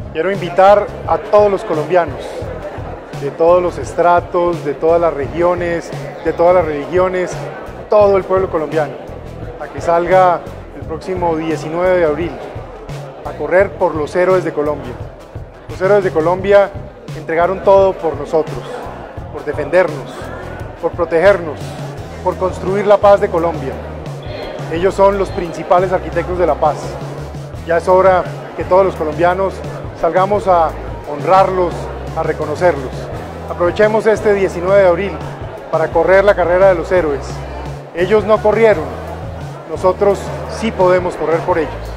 Quiero invitar a todos los colombianos, de todos los estratos, de todas las regiones, de todas las religiones, todo el pueblo colombiano, a que salga el próximo 19 de abril a correr por los héroes de Colombia. Los héroes de Colombia entregaron todo por nosotros, por defendernos, por protegernos, por construir la paz de Colombia. Ellos son los principales arquitectos de la paz. Ya es hora que todos los colombianos salgamos a honrarlos, a reconocerlos. Aprovechemos este 19 de abril para correr la carrera de los héroes. Ellos no corrieron, nosotros sí podemos correr por ellos.